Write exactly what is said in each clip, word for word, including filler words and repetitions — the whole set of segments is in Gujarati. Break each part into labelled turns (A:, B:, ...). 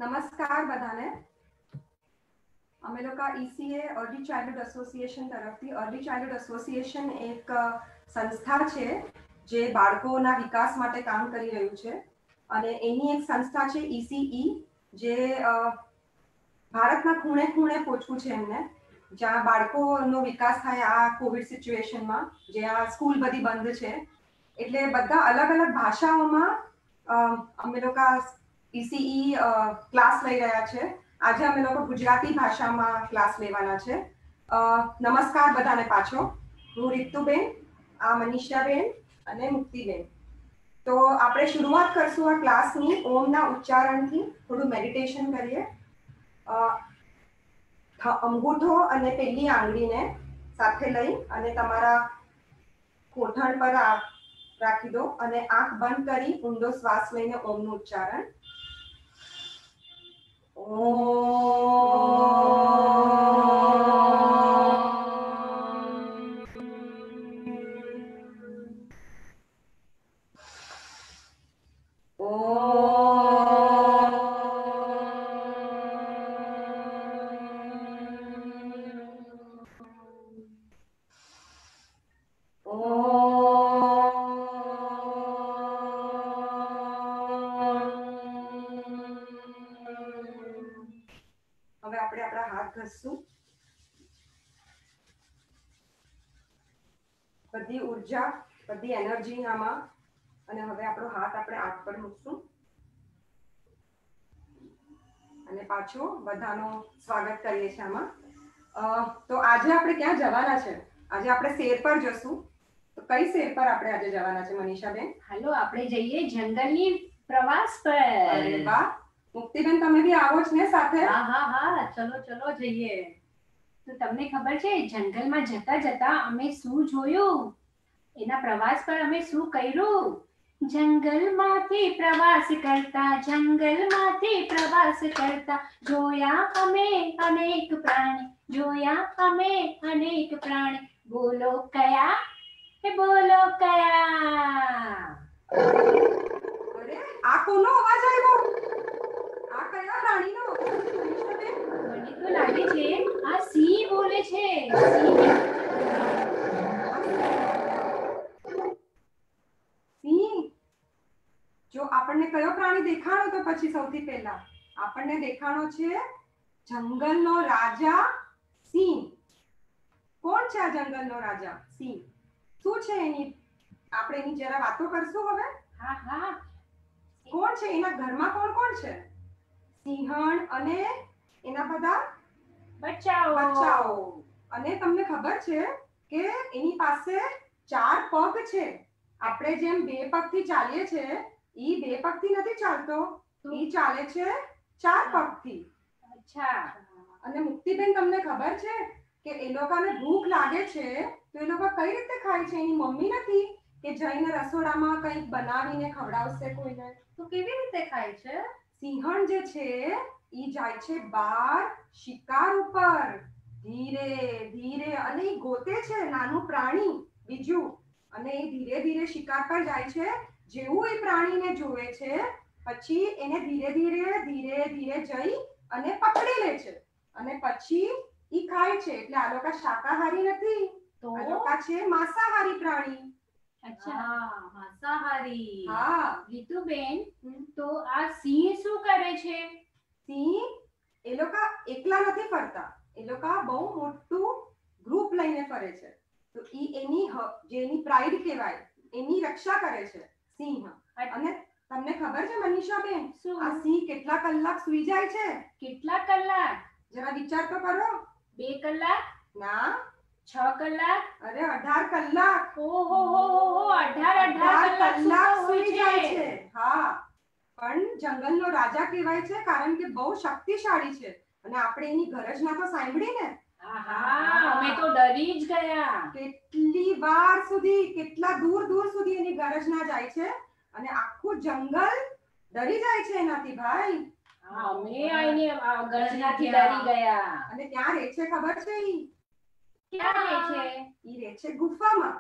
A: નમસ્કાર બધાને. અમે લોકો ઈસીએ અર્લી ચાઇલ્ડહુડ એસોસિએશન તરફથી અર્લી ચાઇલ્ડહુડ એસોસિએશન એક સંસ્થા છે જે બાળકોના વિકાસ માટે કામ કરી રહ્યું છે અને એની એક સંસ્થા છે ઈસીઈ જે ભારતના ખૂણે ખૂણે પહોંચવું છે એમને, જ્યાં બાળકોનો વિકાસ થાય આ કોવિડ સિચ્યુએશનમાં, જ્યાં સ્કૂલ બધી બંધ છે એટલે બધા અલગ અલગ ભાષાઓમાં અમે લોકો ઈસીઈ ક્લાસ લઈ રહ્યા છે. આજે અમે લોકો ગુજરાતી ભાષામાં ક્લાસ લેવાના છે. નમસ્કાર બધાને પાછો. હું રીતુબેન, આ મનીષાબેન અને મુક્તિબેન. તો આપણે શરૂઆત કરશું આ ક્લાસની ઓમના ઉચ્ચારણથી. થોડું મેડિટેશન કરીએ. અંગૂઠો અને પેલી આંગળીને સાથે લઈ અને તમારા કોઠણ પર રાખી દો અને આંખ બંધ કરી ઊંડો શ્વાસ લઈને ઓમનું ઉચ્ચારણ. બધી ઉર્જા, બધી એનર્જી આમાં. અને હવે આપણો હાથ આપણે આંખ પર મૂકશું અને પાછો બધાનો સ્વાગત કરીએ છીએ આમાં. તો આજે આપણે ક્યાં જવાના છે? આજે આપણે શેર પર જશું. તો કઈ શેર પર આપણે આજે જવાના છે મનીષાબેન?
B: હાલો, આપણે જઈએ જંગલની પ્રવાસ પર.
A: અરે વાહ, મુક્તિબેન તમે બી આવો જ ને સાથે?
B: હા હા હા, ચલો ચલો જઈએ. તો તમને ખબર છે જંગલમાં જતા જતા અમે શું જોયું? એના પ્રવાસ પર અમે શું કર્યું? જંગલમાંથી પ્રવાસ કરતા જંગલમાંથી પ્રવાસ કરતા જોયા અમે અનેક પ્રાણી, જોયા અમે અનેક પ્રાણી. બોલો કયા? એ બોલો કયા?
A: અરે આ કોનો અવાજ આવ્યો? આ કયા પ્રાણીનો?
B: મને તો લાગે છે આ સિંહ બોલે છે.
A: સિંહ. જો આપણને કયો પ્રાણી દેખાણો? તો પછી સૌથી પહેલા આપણને દેખાણો છે જંગલનો રાજા સિંહ. કોણ છે આ જંગલનો રાજા સિંહ? શું છે એની, આપણે એની જરા વાતો કરશું હવે.
B: હા હા.
A: કોણ છે એના ઘરમાં? કોણ કોણ છે? સિંહણ અને એના બધા
B: બચ્ચાઓ.
A: બચ્ચાઓ. અને તમને ખબર છે કે એની પાસે ચાર પગ છે. આપણે જેમ બે પગથી ચાલીએ છે, ઈ બે પગથી નથી ચાલતો, ઈ ચાલે છે ચાર પગથી.
B: અચ્છા.
A: અને મુક્તિબેન તમને ખબર છે કે એ લોકોને ભૂખ લાગે છે તો એ લોકો કઈ રીતે ખાય છે? એની મમ્મી નથી કે જઈને રસોડામાં કંઈક બનાવીને ખવડાવશે કોઈને.
B: તો કેવી રીતે ખાય છે?
A: સિંહણ જે છે ઈ જાય છે બાર શિકાર ઉપર, ધીરે ધીરે, અને ઈ ગોતે છે નાનું પ્રાણી બીજું, અને એ ધીરે ધીરે શિકાર પર જાય છે. જેવું એ પ્રાણીને જોવે છે પછી એને ધીરે ધીરે ધીરે ધીરે જઈ અને પકડી લે છે અને પછી ઈ ખાય છે. એટલે આ લોકો શાકાહારી નથી, આ લોકો છે માંસાહારી પ્રાણી.
B: અચ્છા, માંસાહારી.
A: હા.
B: રીતુબેન, તો આ સિંહ શું કરે છે?
A: સિંહ એ લોકો એકલા નથી ફરતા, એ લોકો બહુ મોટું ગ્રુપ લઈને ફરે છે. તો ઈ એની જે એની પ્રાઇડ કહેવાય એની રક્ષા કરે છે સિંહ. અને તમને ખબર છે મનીષાબેન, આ સિંહ કેટલા કલાક સૂઈ જાય છે?
B: કેટલા કલાક?
A: જરા વિચાર તો કરો.
B: બે કલાક?
A: ના.
B: છ કલાક?
A: અરે અઢાર કલાક.
B: ઓહો હો હો, અઢાર અઢાર
A: કલાક સૂઈ જાય છે. હા, પણ જંગલનો રાજા કહેવાય છે કારણ કે બહુ શક્તિશાળી છે. અને આપણે એની ગરજના તો સાંભળી ને.
B: હા, અમે તો ડરી જ ગયા.
A: કેટલી વાર સુધી, કેટલા દૂર દૂર સુધી એની ગરજના જાય છે અને આખું જંગલ ડરી જાય છે એનાથી ભાઈ.
B: અમે આઈને ગરજનાથી ડરી ગયા.
A: અને ત્યાં રહે છે ખબર છે ઈ?
B: ક્યાં રહે છે?
A: ઈ રહે છે ગુફામાં.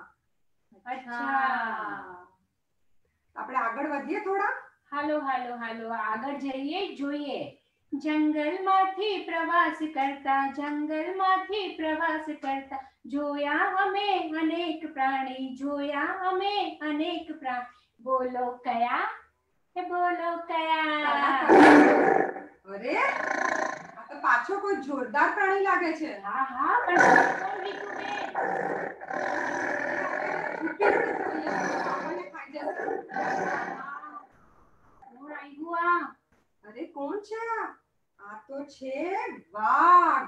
B: અચ્છા.
A: આપણે આગળ વધીએ થોડા.
B: હાલો હાલો હાલો, આગળ જઈએ જોઈએ. જંગલમાંથી પ્રવાસ કરતા જંગલમાંથી પ્રવાસ કરતા જોયા અમે અનેક પ્રાણી જોયા અમે અનેક પ્રાણી બોલો કયા એ બોલો કયા.
A: અરે આ તો પાછો કોઈ જોરદાર પ્રાણી લાગે છે.
B: હા હા પણ કોણ રીતુબેન?
A: આપણને ખાઈ જશે.
B: કોણ આવ્યું આ?
A: અરે કોણ છે આ? આ તો છે વાઘ.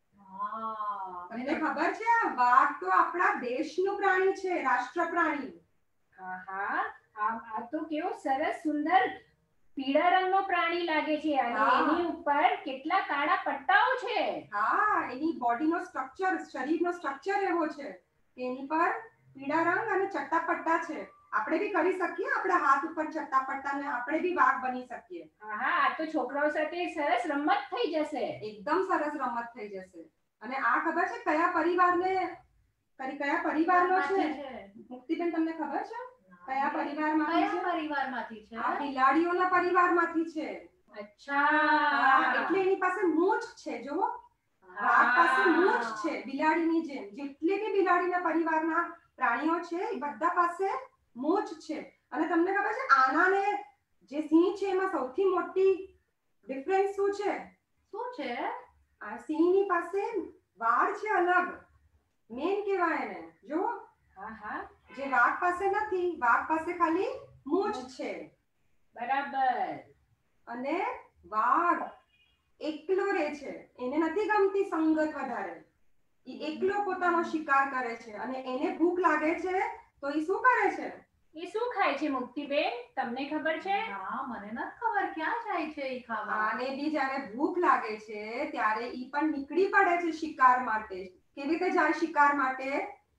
B: હા
A: તમને ખબર છે આ વાઘ તો આપણા દેશનું પ્રાણી છે, રાષ્ટ્ર પ્રાણી.
B: હા હા આ આ તો કેવો સરસ સુંદર પીળા રંગનો પ્રાણી લાગે છે અને
A: હા.
B: એની ઉપર કેટલા કાળા પટ્ટાઓ છે.
A: હા એની બોડીનો સ્ટ્રક્ચર, શરીરનો સ્ટ્રક્ચર એવો છે કે એની પર પીળા રંગ અને ચટ્ટા પટ્ટા છે. આપણે બી કરી શકીએ આપણા હાથ ઉપર ચટ્ટા પટ્ટા ને આપણે બી વાઘ બની શકીએ.
B: હા હા આ તો છોકરાઓ સાથે સરસ રમત થઈ જશે.
A: એકદમ સરસ રમત થઈ જશે. અને આ ખબર છે કયા પરિવારને કરી કયા પરિવારનો છે? મુક્તિબેન તમને ખબર છે કયા પરિવારમાંથી છે?
C: કયા પરિવારમાંથી છે?
A: આ બિલાડીઓના પરિવારમાંથી છે.
B: અચ્છા
A: હા એટલે એની પાસે મૂંછ છે. જુઓ વાઘ પાસે મૂંછ છે બિલાડીની જેમ. જેટલી બી બિલાડીના પરિવારના પ્રાણીઓ છે એ બધા પાસે મૂંછ છે. અને તમને ખબર છે આનાને જે સિંહ છે એમાં સૌથી મોટી ડિફરન્સ શું છે?
C: શું છે?
A: આ સિંહની પાસે વાળ છે અલગ, મેન કહેવાય એને. જો
B: હા હા
A: જે વાઘ પાસે નથી, વાઘ પાસે ખાલી મૂંછ છે.
B: બરાબર.
A: અને વાઘ એકલો રહે છે, એને નથી ગમતી સંગત વધારે. ઈ એકલો પોતાનો શિકાર કરે છે અને એને ભૂખ લાગે છે તો ઈ શું કરે છે?
B: એ શું ખાય છે મુક્તિબેન? તમને ખબર છે?
C: હા મને નથી ખબર ક્યાં જાય છે ઈ ખાવા.
A: આને બી જ્યારે ભૂખ લાગે છે ત્યારે ઈ પણ નીકળી પડે છે શિકાર માટે. કેવી રીતે જાય શિકાર માટે?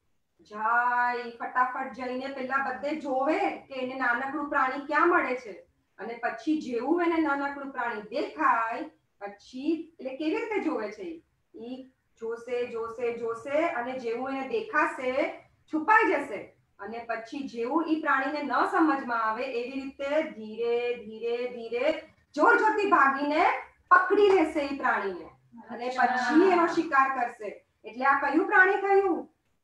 A: જાય ફટાફટ જઈને પેલા બધે જોવે કે એને નાનકડું પ્રાણી ક્યાં મળે છે. અને પછી જેવું એને નાનકડું પ્રાણી દેખાય પછી એટલે કેવી રીતે જોવે છે ઈ જોશે જોશે જોશે અને જેવું એને દેખાશે છુપાઈ જશે. અને પછી જેવું ઈ પ્રાણીને ન સમજમાં આવે એવી રીતે ધીરે ધીરે ધીરે જોર જોરથી ભાગીને પકડી લેશે ઈ પ્રાણીને અને પછી એનો શિકાર કરશે. એટલે આ કયું પ્રાણી થયું?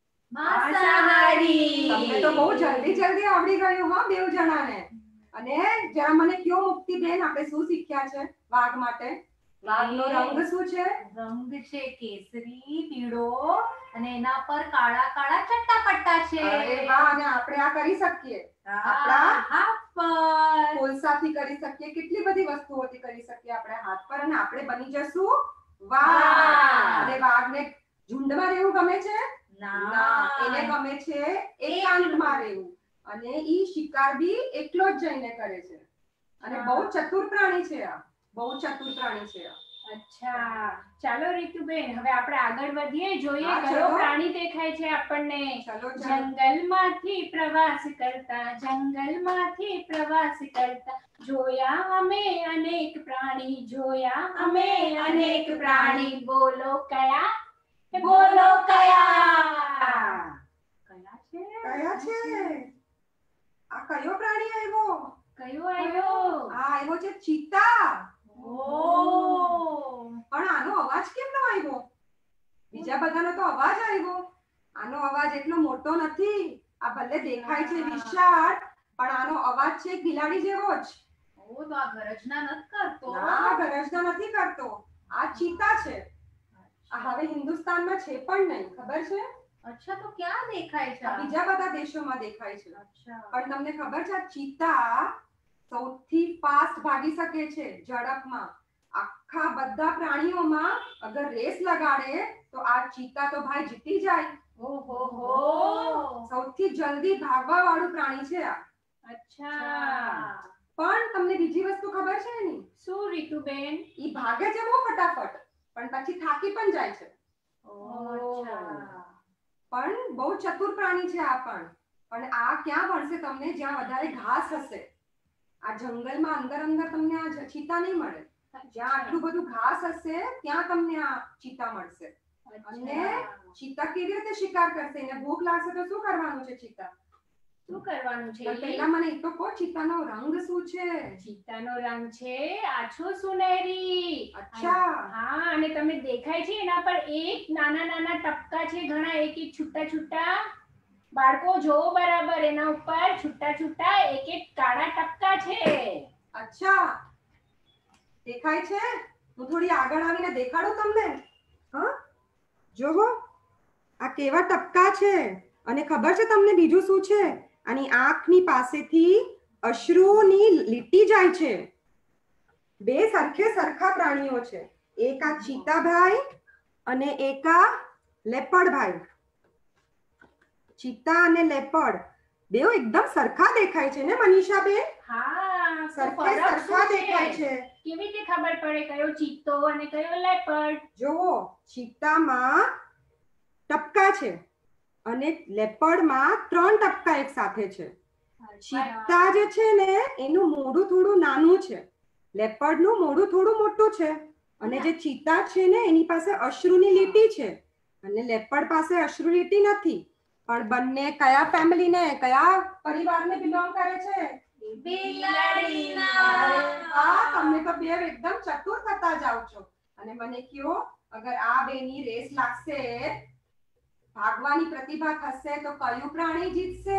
C: માંસાહારી.
A: તમને તો બહુ જલ્દી જલ્દી આવડી ગયું હો બેવ જણાને. અને જરા મને કયો મુક્તિબેન આપણે શું શીખ્યા છે વાઘ માટે? વાઘનો રંગ શું છે?
C: રંગ છે કેસરી પીળો અને એના પર કાળા કાળા ચટ્ટા પટ્ટા છે.
A: અરે વાહ. અને આપણે આ કરી શકીએ
C: આપણા હાથ પર.
A: કોલસાથી કરી શકીએ, કેટલી બધી વસ્તુઓથી કરી શકીએ આપણે હાથ પર. અને આપણે બની જશું વાઘ. અને વાઘને ઝુંડમાં રહેવું ગમે છે? ના, એને ગમે છે એકાંતમાં રહેવું. અને ઈ શિકાર બી એકલો જ જઈને કરે છે. અને બહુ ચતુર પ્રાણી છે આ. બહુ ચતુર પ્રાણી છે આ.
B: અચ્છા ચાલો રીતુબેન હવે આપણે આગળ વધીએ, જોઈએ
A: હા,
B: કયો
A: ચલો.
B: પ્રાણી દેખાય છે આપણને.
A: ચલો, ચલો.
B: જંગલમાંથી પ્રવાસ કરતા જંગલમાંથી પ્રવાસ કરતા જોયા અમે અનેક પ્રાણી જોયા અમે અનેક પ્રાણી બોલો કયા એ બોલો કયા.
C: કયા છે?
A: કયા છે? આ કયો પ્રાણી આવ્યો?
B: કયો આવ્યો?
A: આ આવ્યો છે ચીતા.
C: ઓહ.
A: પણ આનો અવાજ કેમ ન આવ્યો? બીજા બધાનો તો અવાજ આવ્યો. આનો અવાજ એટલો મોટો નથી. આ ભલે દેખાય છે વિશાળ પણ આનો અવાજ છે બિલાડી જેવો જ.
C: ઓ તો આ ગર્જના નથી કરતો.
A: ના, ગર્જના નથી કરતો. આ ચીતા છે. આ હવે હિન્દુસ્તાનમાં છે પણ નહીં, ખબર છે?
C: અચ્છા તો ક્યાં દેખાય છે?
A: આ બીજા બધા દેશોમાં દેખાય છે.
C: અચ્છા.
A: પણ તમને ખબર છે આ ચીતા સૌથી ફાસ્ટ ભાગી શકે છે ઝડપમાં. આખા બધા પ્રાણીઓમાં અગર રેસ લગાડે તો આ ચીતા તો ભાઈ જીતી જાય.
B: ઓહો હો.
A: સૌથી જલ્દી ભાગવા વાળું પ્રાણી છે આ.
B: અચ્છા
A: પણ તમને બીજી વસ્તુ ખબર છે એની?
B: શું રીતુબેન?
A: ઈ ભાગે છે બહુ ફટાફટ પણ પછી થાકી પણ જાય છે.
C: અચ્છા.
A: પણ બહુ ચતુર પ્રાણી છે આ પણ. પણ આ ક્યાં મળશે તમને? જ્યાં વધારે ઘાસ હશે. આ જંગલમાં અંદર અંદર તમને આ ચીતા નહીં મળે. જ્યાં આટલું બધું ઘાસ હશે ત્યાં તમને આ ચીતા મળશે. અને ચીતા કેવી રીતે શિકાર કરશે? એને ભૂખ લાગશે તો શું કરવાનું છે ચીતા?
B: શું કરવાનું છે
A: પણ
B: ઈ?
A: પહેલા મને એ તો કહો, ચિત્તાનો રંગ શું છે?
B: ચિત્તાનો રંગ છે આછો સુનેરી.
A: અચ્છા.
B: હા, અને તમને દેખાય છે એના પર એક નાના નાના ટપકા છે, ઘણા એક એક છૂટા છૂટા. બાળકો જોવો બરાબર, એના ઉપર છૂટા છૂટા એક એક કાળા ટપકા છે.
A: અચ્છા, દેખાય છે? હું થોડી આગળ આવીને દેખાડું તમને. હા, જોવો આ કેવા ટપકા છે. અને ખબર છે તમને બીજું શું છે? આની આંખની પાસેથી અશ્રુની લીટી જાય છે. બે સરખે સરખા પ્રાણીઓ છે, એક આ ચિત્તાભાઈ અને એક આ લેપડભાઈ. ચિત્તા અને લેપડ બેવ એકદમ સરખા દેખાય છે ને મનીષાબેન?
B: હા, તો
A: સરખે
B: ફરક
A: સરખા
B: શું
A: દેખાય
B: છે?
A: છે.
B: કેવી રીતે ખબર પડે કયો ચિત્તો અને કયો લેપડ?
A: જુઓ, ચિત્તામાં ટપકા છે અને લેપડમાં ત્રણ ટપકા એક સાથે છે. ચિત્તા જે છે ને એનું મોઢું થોડું નાનું છે, લેપડનું મોઢું થોડું મોટું છે. અને જે ચિત્તા છે ને એની પાસે અશ્રુની લીટી છે અને લેપડ પાસે અશ્રુ લીટી નથી. પણ બંને કયા ફેમિલીને, કયા પરિવારને બિલોંગ કરે છે?
C: બિલાડીના.
A: અરે વાહ, તમે તો બે એકદમ ચતુર થતા જાવ છો. અને મને કયો, અગર આ બેની રેસ લાગશે, ભાગવાની પ્રતિભા થશે તો કયું પ્રાણી જીતશે?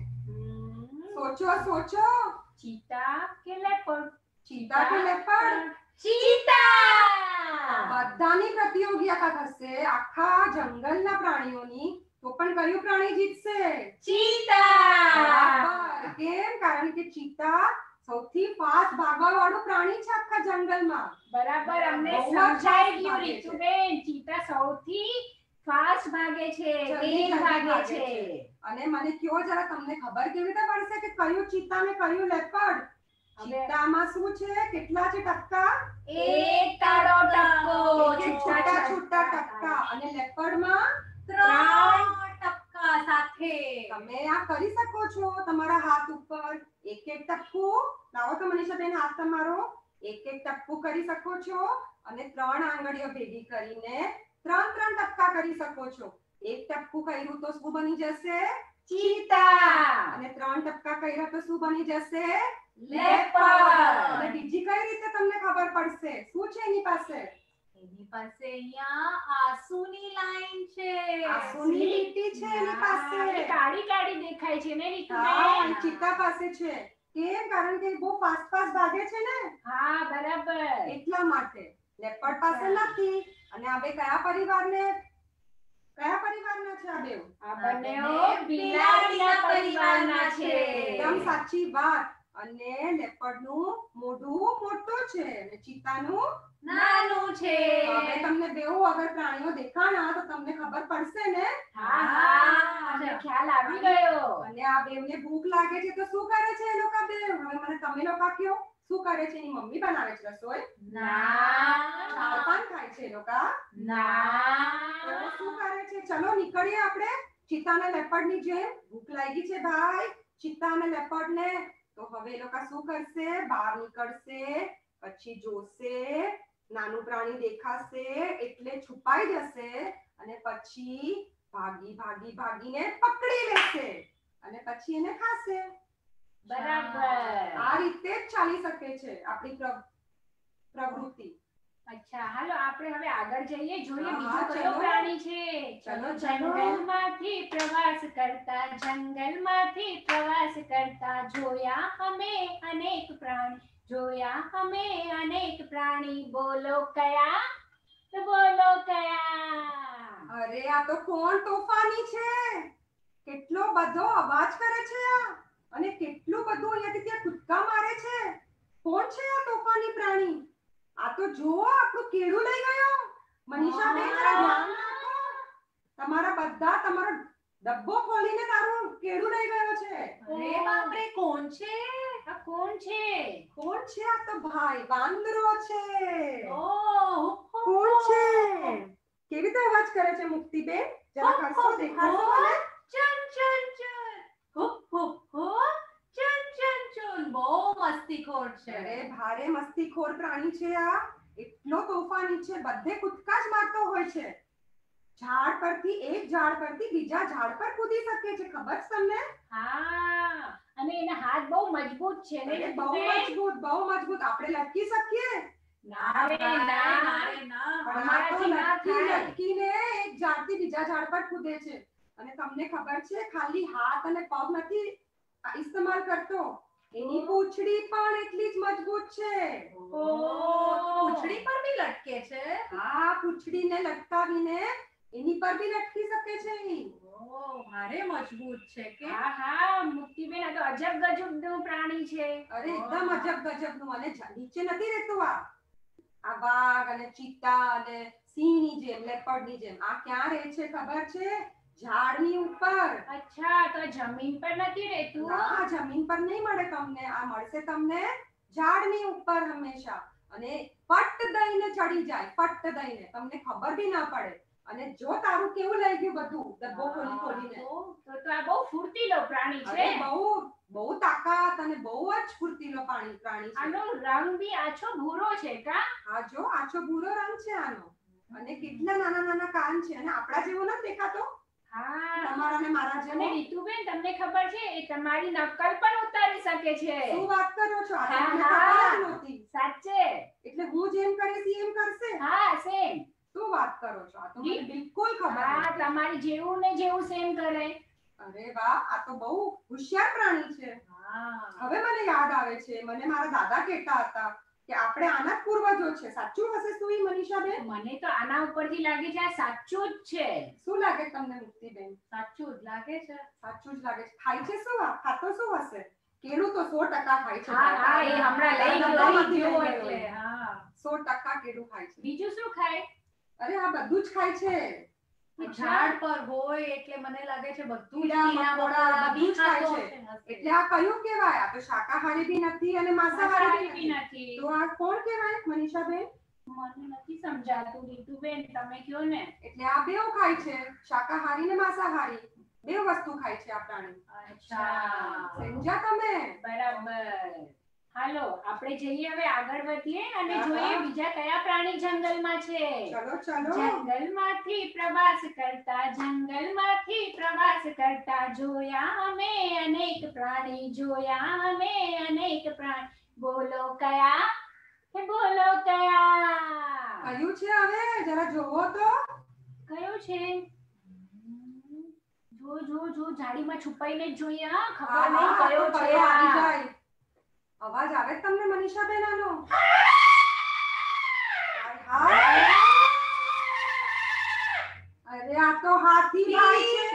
A: સોચો સોચો.
B: ચિત્તા કે લેપડ?
A: ચિત્તા કે લેપડ?
C: ચીતા.
A: બધાની પ્રતિયોગિતા થશે આખા જંગલના પ્રાણીઓની, તો પણ કયું પ્રાણી જીતશે?
C: ચીતા.
A: બરાબર. કેમ? કારણ કે ચિત્તા સૌથી ફાસ્ટ ભાગવા વાળું પ્રાણી છે આખા જંગલમાં.
B: બરાબર, અમને
A: બહુ જ
B: સમજાઈ
A: fast
B: ગયું
A: ભાગે છે.
B: રીતુબેન. ચિત્તા સૌથી ફાસ્ટ ભાગે છે,
A: જલ્દી
B: તેજ
A: જલ્દી
B: ભાગે
A: ભાગે
B: છે.
A: છે. અને મને કયો જરા, તમને ખબર કેવી રીતે પડશે કે કયું ચિત્તા ને કયું લેપડ?
B: હવે-
A: ચિત્તામાં શું છે? કેટલા છે ટપકા?
C: એક કાળો ટપકો.
A: એક એક છૂટા છૂટા ટપકા. અને લેપડમાં
C: ત્રણ ટપકા સાથે.
A: તમે આ કરી શકો છો તમારા હાથ ઉપર. એક એક ટપકું લાવો તો મનીષાબેન, હાથ તમારો. એક એક ટપકું કરી શકો છો અને ત્રણ આંગળીઓ ભેગી કરીને ત્રણ ત્રણ ટપકા કરી શકો છો. એક ટપકું કર્યું તો શું બની જશે?
C: ચીતા.
A: અને ત્રણ ટપકા કર્યા તો શું બની જશે?
C: લેપડ.
A: અને બીજી કઈ રીતે તમને ખબર પડશે? શું છે એની પાસે?
C: એની પાસે અહીંયા આંસુની લાઈન છે.
A: આંસુની લીટી છે એની પાસે.
B: હા, એટલે કાળી કાળી દેખાય છે ને
A: હા,
B: રીતુબેન?
A: એ ચિત્તા પાસે છે. કેમ? કારણ કે એ બહુ ફાસ્ટ ફાસ્ટ ભાગે છે ને,
B: હા, બરાબર.
A: એટલા માટે. લેપડ પાસે નથી. અને આ બે કયા પરિવારને, કયા પરિવારના છે આ બે?
B: આ બંનેઓ બિલાડીના પરિવારના છે.
A: એકદમ સાચી વાત. અને લેપડનું મોઢું મોટું છે અને ચિત્તાનું
C: નાનું છે.
A: હવે તમને બેઉ અગર પ્રાણીઓ દેખાણા તો તમને ખબર પડશે ને?
B: હા હા, અમને ખ્યાલ આવી ગયો.
A: અને આ બેવને ભૂખ લાગે છે તો શું કરે છે એ લોકો બે? હવે મને તમે લોકો કયો, શું કરે છે? એની મમ્મી બનાવે છે રસોઈ?
C: ના.
A: ખાવાનું ખાય છે એ લોકો?
C: ના.
A: તો શું કરે છે? ચલો નીકળીએ આપણે ચિત્તા અને લેપડની જેમ. ભૂખ લાગી છે ભાઈ ચિત્તા અને લેપડને. તો હવે એ લોકો શું કરશે? બહાર નીકળશે, પછી જોશે, નાનું પ્રાણી દેખાશે એટલે છુપાઈ જશે અને પછી ભાગી ભાગી ભાગીને પકડી લેશે અને પછી એને ખાશે.
B: બરાબર.
A: આ રીતે જ ચાલી શકે છે આપણી પ્ર- પ્રવૃત્તિ.
B: અચ્છા, હાલો આપણે હવે આગળ જઈએ, જોઈએ
A: હા,
B: બીજું
A: ચલો.
B: કયો પ્રાણી છે.
A: ચલો,
B: ચલો,
A: ચલો.
B: જંગલમાંથી પ્રવાસ કરતા, જંગલમાંથી પ્રવાસ કરતા જોયા અમે અનેક પ્રાણી, જોયા અમે અનેક પ્રાણી. બોલો કયા? તો બોલો કયા?
A: અરે આ તો કોણ તોફાની છે? કેટલો બધો અવાજ કરે છે આ, અને કેટલું બધું અહીંયાથી ત્યાં કૂદકા મારે છે. કોણ છે આ તોફાની પ્રાણી? આ તો જુઓ, આપણું કેળું લઈ ગયો. મનીષાબેન જરા ધ્યાન રાખો. તમારા બધા તમારો ડબ્બો ખોલીને તારું કેળું લઈ ગયો છે.
C: અરે બાપરે, કોણ છે?
B: આ કોણ છે?
A: કોણ છે? આ તો ભાઈ વાંદરો છે.
C: ઓહ,
A: કોણ છે? કેવી રીતે અવાજ કરે છે મુક્તિબેન? જરા કરશો, દેખાડશો મને?
C: ચન ચન ચન. હુપ હુપ હુપ. ચન ચન ચન. બહુ મસ્તીખોર છે.
A: અરે ભારે મસ્તીખોર પ્રાણી છે આ. એટલો તોફાની છે, બધે કૂદકા જ મારતો હોય છે. ઝાડ પરથી એક ઝાડ પરથી બીજા ઝાડ પર કૂદી શકે છે. ખબર છે તમને?
B: હા, હાથ બહુ મજબૂત છે ને
A: અરે બહુ
B: રીતુબેન?
A: મજબૂત બહુ મજબૂત આપણે લટકી શકીએ
C: ના
B: અરે
C: ભાઈ,
B: ના.
C: ના રે ના.
A: પણ આ તો
B: અમારાથી ના
A: લટકી
B: થાય.
A: લટકીને એક ઝાડથી બીજા ઝાડ પર કૂદે છે અને તમને ખબર છે ખાલી હાથ અને પગ નથી આ ઇસ્તેમાલ કરતો એની પૂંછડી પણ એટલી જ મજબૂત છે
C: ઓહ, તો પૂંછડી પર બી લટકે છે.
A: આ પૂંછડીને લટકાવીને એની પર બી લટકી શકે છે ઈ.
C: ઓહ, ભારે મજબૂત છે કે.
B: હા હા મુક્તિબેન, આ તો અજબ ગજબનું પ્રાણી છે.
A: અરે એકદમ અજબ ગજબનું અને જ- નીચે નથી રહેતું આ આ વાઘ અને ચિત્તા અને સિંહની જેમ લેપર્ડની જેમ આ ક્યાં રહે છે ખબર છે ઝાડની ઉપર
B: અચ્છા, તો જમીન પર નથી રહેતું?
A: ના જમીન પર નહીં મળે તમને આ મળશે તમને ઝાડની ઉપર હંમેશા અને પટ દઈને ચડી જાય પટ દઈને તમને ખબર બી ના પડે અને જો તારું કેવું લઈ ગયું બધું ડબ્બો ખોલી ખોલીને
C: તો
B: તો તો આ બહુ ફૂર્તીલો પ્રાણી છે.
A: અરે બહુ બહુ તાકાત અને બહુ જ ફૂર્તીલો પ્રાણી પ્રાણી છે
B: આનો રંગ બી આછો ભૂરો છે કા?
A: આ જો આછો ભૂરો રંગ છે આનો અને કેટલા નાના નાના કાન છે અને આપણા જેવો નથી દેખાતો
B: હા.
A: તમારા ને મારા
B: અને
A: જેવો
B: રીતુબેન, તમને ખબર છે એ તમારી નકલ પણ ઉતારી શકે છે.
A: શું વાત કરો છો આ તો
B: હા,
A: મને
B: હા.
A: ખબર જ નહોતી
B: સાચે?
A: એટલે હું જેમ કરીશ એમ કરશે
B: હા, સેમ.
A: શું વાત કરો છો આ તો મને બિલકુલ ખબર
B: હા,
A: નહોતી.
B: તમારી જેવું ને જેવું સેમ કરે.
A: અરે વાહ આ તો બહુ હોશિયાર પ્રાણી છે
C: હા.
A: હવે મને યાદ આવે છે મને મારા દાદા કહેતા હતા કે આપણે આના જ પૂર્વજો છે સાચું હશે શું ઈ મનીષાબેન
B: મને તો આના ઉપરથી લાગે છે આ સાચું જ છે.
A: શું લાગે તમને મુક્તિબેન
C: સાચું જ લાગે છે.
A: સાચું જ લાગે છે ખાય છે શું આ ખાતો શું હશે કેળું તો સો ટકા ખાય છે
B: હા, હા, એ હમણાં લઈ ગયો,
A: ડબ્બામાંથી
B: લઈ ગયો
A: લઈ
B: એટલે.
A: ગયો.
C: હા.
A: સો ટકા કેળું ખાય છે
B: બીજું શું ખાય?
A: અરે આ બધું જ ખાય છે
C: ઝાડ પર હોય એટલે મને લાગે છે બધું જ
A: કીડા,
C: કીડા
A: મકોડા
C: મકોડા
A: બધું જ ખાય
C: ખાતો
A: છે.
C: હશે.
A: એટલે આ કયું કહેવાય આ તો શાકાહારી બી નથી અને માંસાહારી
B: માંસાહારી
A: બી
B: બી
A: નથી
B: નથી.
A: તો આ કોણ કહેવાય મનીષાબેન
B: મને નથી સમજાતું રીતુબેન, તમે કયો ને.
A: એટલે આ બેવ ખાય છે શાકાહારી ને માંસાહારી બે વસ્તુ ખાય છે આ પ્રાણી
B: અચ્છા,
A: સમજ્યા તમે
B: બરાબર. હાલો આપણે જઈએ હવે આગળ વધીએ અને
A: હા,
B: જોઈએ
A: હા.
B: બીજા કયા પ્રાણી જંગલમાં છે.
A: ચલો ચલો
B: જંગલમાંથી પ્રવાસ કરતા જંગલમાંથી પ્રવાસ કરતા જોયા અમે અનેક પ્રાણી જોયા અમે અનેક પ્રાણી બોલો કયા હે બોલો કયા
A: કયું છે હવે જરા જોવો તો
B: કયો છે? જો જો જો જાડીમાં છુપાઈને જ જોઈએ હા, ખબર
A: હા,
B: નહીં
A: હા,
B: કયો
A: તો
B: છે
A: કયો આવી
B: આ.
A: જાય અવાજ આવે છે તમને મનીષાબેન આનો હાય, હાય. અરે આ તો હાથી ભાઈ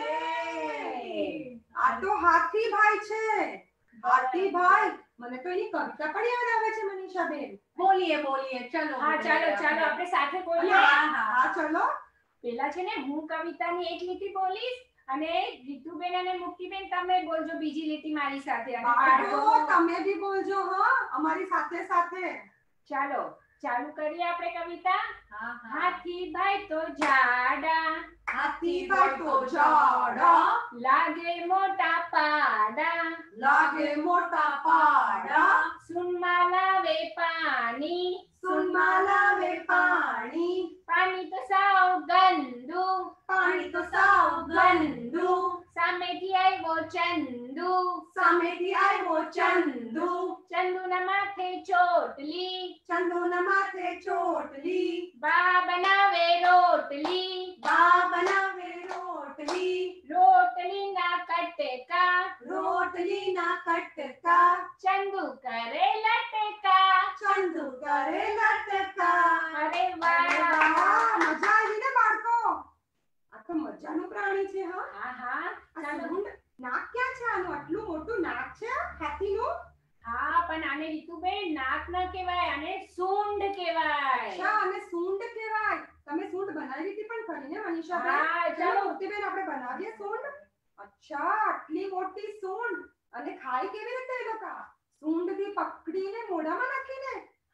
A: છે આ તો હાથી ભાઈ છે હાથી ભાઈ મને તો એની કવિતા પણ યાદ આવે છે મનીષાબેન
C: બોલીએ બોલીએ ચલો
B: હા, ચાલો ચાલો આપણે સાથે બોલીએ.
C: હા, હા.
A: હા ચલો
B: પેલા છે ને હું કવિતાની એક લીટી બોલીશ અને રીતુબેન અને મુક્તિબેન તમે બોલજો બીજી લીટી મારી સાથે અને
A: બાળકો
B: બાળકો
A: તમે બી બોલજો હા અમારી સાથે સાથે
B: ચાલો ચાલુ કરીએ આપણે કવિતા.
C: હા, હા.
B: હાથી ભાઈ તો જાડા
A: હાથી ભાઈ તો જાડા
B: લાગે મોટા પાડા
A: લાગે મોટા પાડા
B: સુનમાં લાવે પાણી
A: સુનમાં લાવે પાણી
B: પાણી તો સાવ ગંદુ
A: પાણી તો સાવ ગંદુ
B: સામેથી આવ્યો ચંદુ
A: સામેથી આવ્યો ચંદુ
B: ચંદુના માથે ચોટલી
A: ચંદુના માથે ચોટલી
B: બા બનાવે રોટલી
A: બા બનાવે રોટલી
B: રોટલીના કટકા
A: રોટલીના કટકા
B: ચંદુ કરે લટકા.
A: ચંદુ કરે લટકા
B: અરે
A: અરે
B: વાહ.
A: વાહ, મજા આવી ને બાળકો આ તો મજાનું પ્રાણી છે હા
B: હા હા
A: આ
B: ચાલો.
A: સૂંઢ નાક ક્યાં છે આનું આટલું મોટું નાક છે હાથીનું
B: હા પણ આને રીતુબેન નાક ન કહેવાય, આને સૂંઢ કહેવાય.
A: અચ્છા અને સૂંઢ કહેવાય તમે સૂંઢ બનાવી હતી પણ ખરી ને મનીષાબેન
B: હા,
A: ચલો
B: ચાલો.
A: મૂર્તિબેન આપણે બનાવીએ સૂંઢ અચ્છા આટલી મોટી સૂંઢ અને ખાય કેવી રીતે એ લોકો સૂંઢથી પકડીને મોઢામાં નાખીને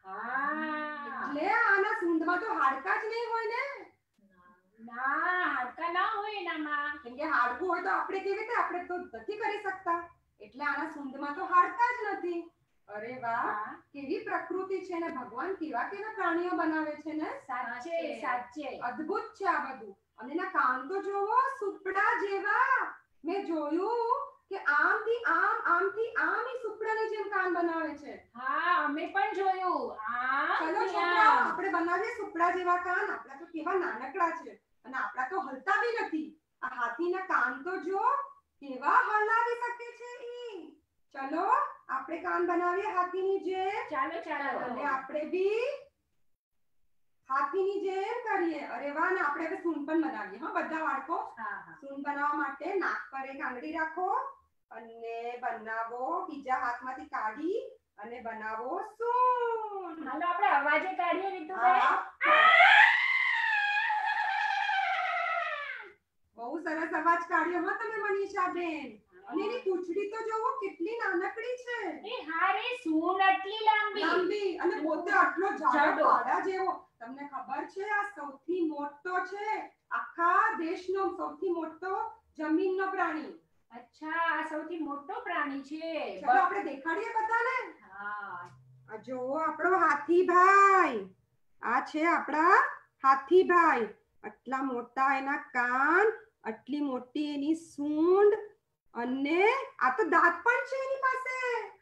B: હા.
A: એટલે આના સૂંઢમાં તો હાડકા જ નહીં હોય ને
B: ના હાડકા ના હોય એનામાં.
A: કેમ કે હાડકું હોય તો આપણે કેવી રીતે આપણે તો નથી કરી શકતા એટલે આના સૂંઢમાં તો હાડકા જ નથી અરે વાહ
B: હા,
A: કેવી પ્રકૃતિ છે ને ભગવાન કેવા કેવા પ્રાણીઓ બનાવે છે ને
B: સાચે સાચે.
A: અદ્ભુત છે આ બધું અને એના કાન તો જોવો સુપડા જેવા મેં જોયું કે આમથી આમ આમથી આમ ઈ સુપડા છે.
B: હા અમે પણ જોયું. આ
A: ચલો છોકરાઓ આપણે બનાવીએ સુપડા જેવા કાન. આપણા તો કેવા નાનકડા છે અને આપણા તો હલતા બી નથી. આ હાથીના કાન તો જો કેવા હલાવી શકે છે ઈ. ચલો આપણે કાન બનાવીએ હાથીની જેમ.
B: ચાલો ચાલો.
A: અને આપણે બી હાથીની જેમ કરીએ. અરે વાહ. ને આપણે હવે સૂંઢ પણ બનાવીએ. હા બધા બાળકો.
B: હા હા.
A: સૂંઢ બનાવવા માટે નાક પર એક આંગળી રાખો અને બનાવો બીજા હાથમાંથી કાઢી અને બનાવો સૂંઢ.
B: હાલો આપણે અવાજે કાઢીએ રીતુબેન.
A: બહુ સરસ અવાજ કાઢ્યો હો તમે મનીષાબેન. અને એની પૂંછડી તો જોવો કેટલી નાનકડી છે.
B: એ હા રે સૂંઢ આટલી લાંબી.
A: લાંબી અને પોતે આટલો જાડો પાડા જેવો. તમને ખબર છે આ સૌથી મોટો છે આખા દેશનો સૌથી મોટો જમીનનો પ્રાણી.
B: અચ્છા આ સૌથી મોટો પ્રાણી છે.
A: ચલો આપણે દેખાડીએ બધાને.
B: હા
A: આ જોવો આપણો હાથીભાઈ. આ છે આપણા હાથીભાઈ. આટલા મોટા એના કાન, આટલી મોટી એની સૂંઢ અને આ તો દાંત પણ છે એની પાસે.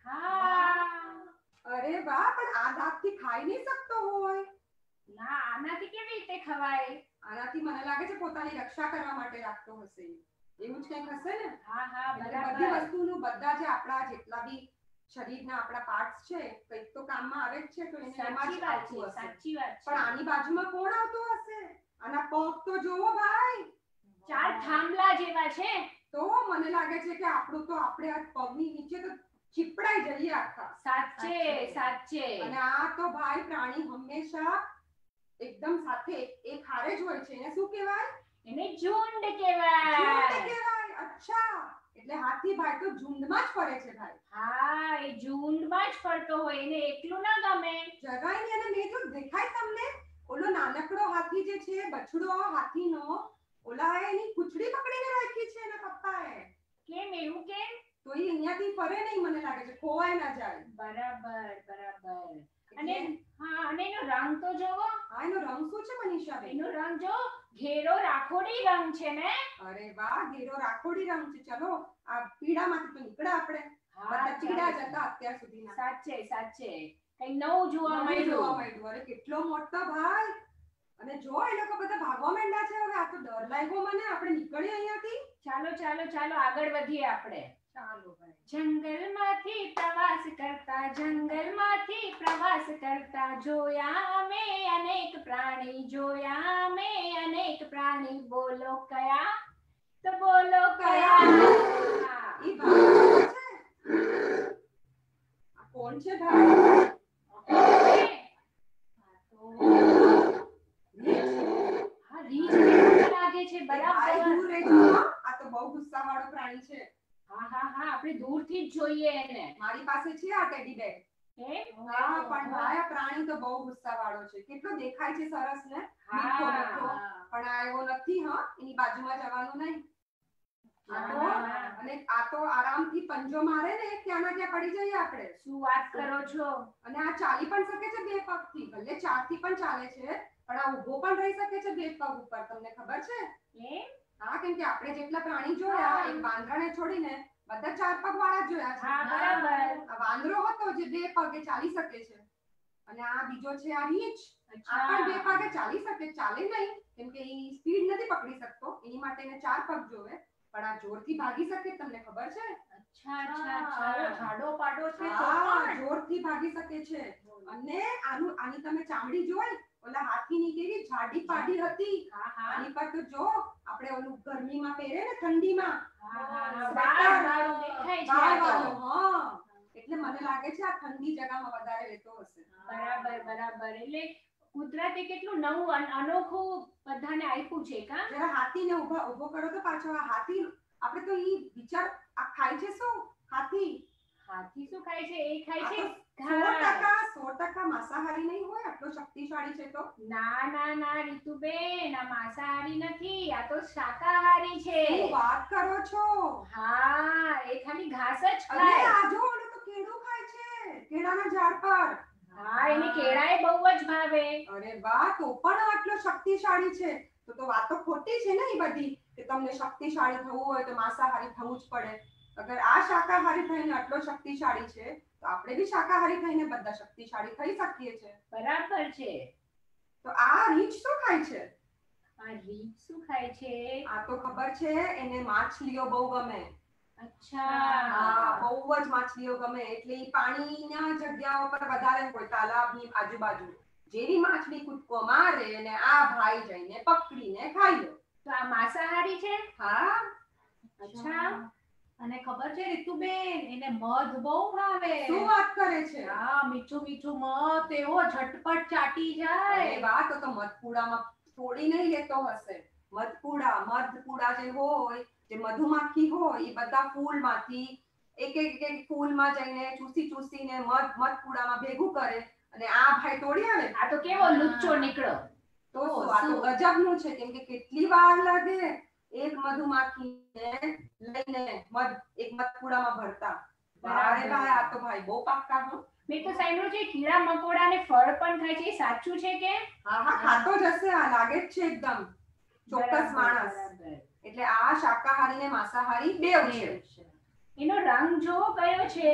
B: હા.
A: અરે વાહ. પણ આ દાંતથી ખાઈ નહીં શકતો હોય.
B: ના આનાથી કેવી રીતે ખવાય?
A: આનાથી મને લાગે છે પોતાની રક્ષા કરવા માટે રાખતો હશે. એવું જ કંઈક હશે ને.
B: હા હા
A: બધી
B: બરાબર.
A: વસ્તુનું બધા જે આપણા જેટલા બી શરીરના આપણા પાર્ટ્સ છે કંઈક તો કામમાં આવે જ છે. તો એને એમાં જ આવતું હશે.
B: સાચી વાત છે.
A: પણ આની બાજુમાં કોણ આવતું હશે? આના પગ તો જોવો ભાઈ.
B: ચાર થાંભલા જેવા છે.
A: તો મને લાગે છે કે આપણું તો આપણે આ પગની નીચે તો ચીપડાઈ જઈએ આખા.
B: સાચે સાચે.
A: અને આ તો ભાઈ પ્રાણી હંમેશા એકદમ સાથે એક હારે જ હોય છે. એને શું કહેવાય?
B: એને ઝુંડ કહેવાય.
A: ઝુંડ કહેવાય. અચ્છા. એટલે હાથીભાઈ તો ઝુંડમાં જ ફરે છે ભાઈ.
B: હા એ ઝુંડમાં જ ફરતો હોય. એને એકલું ના ગમે.
A: જરાય નહીં. અને મેં જો દેખાય તમને ઓલો નાનકડો હાથી જે છે બછડો હાથીનો ઓલા એની પૂંછડી પકડીને રાખી છે એના પપ્પાએ.
B: કેમ એવું કેમ?
A: તો એ અહીંયાથી ફરે નહીં મને લાગે છે. ખોવાય ના જાય.
B: બરાબર બરાબર. અને હા અને એનો રંગ તો જોવો.
A: હા એનો રંગ શું છે મનીષાબેન?
B: એનો રંગ જો ઘેરો રાખોડી રંગ છે ને.
A: અરે વાહ. ઘેરો રાખોડી રંગ છે. ચલો આ પીળામાંથી તો નીકળ્યા આપણે. બધા પીળા જ હતા અત્યાર સુધીના.
B: સાચે સાચે. કઈ નવું જોવા મળ્યું.
A: જોવા મળ્યું. અરે કેટલો મોટો ભાઈ. અને જો એ લોકો બધા ભાગવા માંડ્યા છે. હવે આ તો ડર લાગ્યો મને. આપણે નીકળીએ અહીંયાથી.
B: ચાલો ચાલો ચાલો આગળ વધીએ આપણે.
A: ચાલો ભાઈ.
B: જંગલમાંથી પ્રવાસ કરતા જંગલમાંથી પ્રવાસ કરતા જોયા અમે અનેક પ્રાણી જોયા અમે અનેક પ્રાણી. બોલો કયા? તો બોલો કયા?
A: ઈ ભાઈ છે. આ કોણ છે ભાઈ?
B: હા રીંછ જેવું લાગે છે. બરાબર.
A: દૂર રહેજો. આ તો બહુ ગુસ્સાવાળો પ્રાણી છે.
B: હા હા હા આપણે દૂરથી જ જોઈએ એને.
A: મારી પાસે છે આ ટેડી બેર. હા પણ ભાઈ આ પ્રાણી તો બહુ ગુસ્સાવાળો છે. કેટલો દેખાય છે સરસ ને. મીઠો મીઠો. પણ આ એવો નથી. હા એની બાજુમાં જવાનું નહીં. અને આ તો આરામથી પંજો મારે ને ત્યાંના ત્યાં પડી જઈએ આપણે.
B: શું વાત કરો છો?
A: અને આ ચાલી પણ શકે છે બે પગથી. ભલે ચારથી પણ ચાલે છે પણ આ ઊભો પણ રહી શકે છે બે પગ ઉપર. તમને ખબર છે?
B: એમ?
A: હા કેમ કે આપણે જેટલા પ્રાણી જોયા એક વાંદરાને છોડીને બધા ચાર પગ વાળા જ જોયા છે.
B: હા બરાબર.
A: આ વાંદરો હતો જે બે પગે ચાલી શકે છે. અને આ બીજો છે આ રીંછ. આ પણ બે પગે ચાલી શકે. ચાલે નહીં કેમ કે ઈ સ્પીડ નથી પકડી શકતો. એની માટે એને ચાર પગ જોવે. પણ આ જોરથી ભાગી શકે. તમને ખબર છે?
B: અચ્છા અચ્છા અચ્છા.
C: જાડો પાડો છે તો
A: હા
C: પણ
A: જોરથી ભાગી શકે છે. અને આનું આની તમે ચામડી જોઈ ઓલા હાથીની કેવી જાડી પાડી હતી.
B: હા હા.
A: આની પર તો જો આપણે ઓલું ગરમીમાં પહેરે ને ઠંડીમાં.
B: હા હા.
A: સ્વેટર
B: વાળું દેખાય છે.
A: વાળ વાળું. હા એટલે મને લાગે છે આ ઠંડી જગ્યામાં વધારે રહેતો હશે.
B: બરાબર બરાબર. એટલે કુદરતે કેટલું નવું અન- અનોખું બધાને આપ્યું છે કા.
A: જરા હાથીને ઊભા ઊભો કરો તો પાછો. આ હાથી આપણે તો ઈ વિચાર આ ખાય છે શું? હાથી
B: હાથી શું ખાય છે? એ ખાય છે
A: સો
B: ઘાસ.
A: ટકા સો ટકા માંસાહારી નહીં હોય. આટલો શક્તિશાળી છે તો.
B: ના ના ના રીતુબેન આ માંસાહારી નથી. આ તો શાકાહારી છે.
A: શું વાત કરો છો?
B: હા એ ખાલી ઘાસ જ
A: અરે
B: ખાય.
A: આ જો ઓલો તો કેળું ખાય છે. કેળાના ઝાડ પર.
B: હા એને કેળાએ બહુ જ ભાવે.
A: અરે વાહ. તો પણ આટલો શક્તિશાળી છે. તો તો વાતો ખોટી છે ને એ બધી કે તમને શક્તિશાળી થવું હોય તો માંસાહારી થવું જ પડે. અગર આ શાકાહારી થઈને આટલો શક્તિશાળી છે તો આપણે બી શાકાહારી થઈને બધા શક્તિશાળી થઈ શકીએ છીએ.
B: બરાબર છે.
A: તો આ રીંછ શું ખાય છે?
B: આ રીંછ શું ખાય છે?
A: આ તો ખબર છે, એને માછલીઓ બહુ ગમે.
B: અચ્છા.
A: હા, બહુ જ માછલીઓ ગમે એટલે ઈ પાણીના જગ્યાઓ પર વધારે હોય, તાલાબની આજુબાજુ. જેવી માછલી કૂદકો મારે અને આ ભાઈ જઈને પકડીને ખાઈ લે.
B: તો આ માંસાહારી છે?
A: હા.
B: અચ્છા.
C: અને ખબર છે રીતુબેન, એને મધ બહુ ભાવે.
A: શું વાત કરે છે?
C: હા, મીઠું મીઠું મધ એવો ઝટપટ ચાટી જાય.
A: અરે વાહ, તો તો મધપુડામાં થોડી નહીં લેતો હશે. મધપુડા મધપુડા જે હોય, જે મધુમાખી હોય, એ બધા ફૂલમાંથી એક એક એક ફૂલમાં જઈને ચૂસી ચૂસીને મધ મધપુડામાં ભેગું કરે અને આ ભાઈ તોડી આવે.
B: આ તો કેવો લુચ્ચો નીકળો.
A: તો શું, આ તો ગજબનું છે, કેમ કે કેટલી વાર લાગે એક મધુમાખીને લઈને મધ એક મધપુડામાં ભરતા. અરે ભાઈ, આ તો ભાઈ બહુ પાક્કા હો.
B: મેં તો સાંભળ્યું છે કીડા મકોડા ને ફળ પણ ખાય છે, એ સાચું છે કે?
A: હા હા, ખાતો જ હશે. આ લાગે જ છે એકદમ ચોક્કસ માણસ. એટલે આ શાકાહારી ને માંસાહારી બેવ છે.
B: એનો રંગ જો કયો છે?